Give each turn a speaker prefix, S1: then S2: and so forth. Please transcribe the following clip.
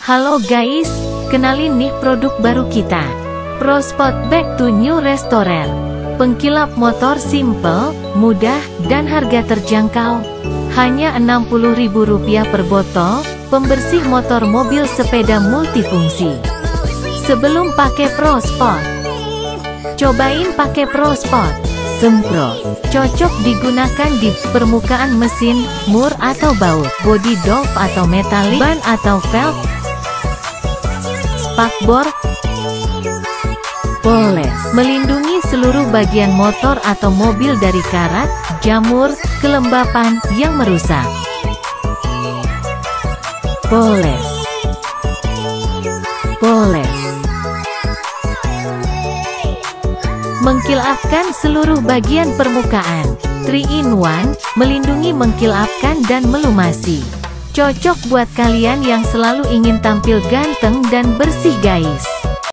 S1: Halo guys, kenalin nih produk baru kita. ProSpot Back to New Restorer. Pengkilap motor simple, mudah, dan harga terjangkau. Hanya Rp60.000 per botol, pembersih motor mobil sepeda multifungsi. Sebelum pakai ProSpot, cobain pakai ProSpot. Semprot. Cocok digunakan di permukaan mesin, mur atau baut, body doff atau metalik, ban atau velg, spakbor, poles. Melindungi seluruh bagian motor atau mobil dari karat, jamur, kelembapan yang merusak. Poles. Poles. Mengkilapkan seluruh bagian permukaan. 3-in-1, melindungi, mengkilapkan, dan melumasi. Cocok buat kalian yang selalu ingin tampil ganteng dan bersih guys.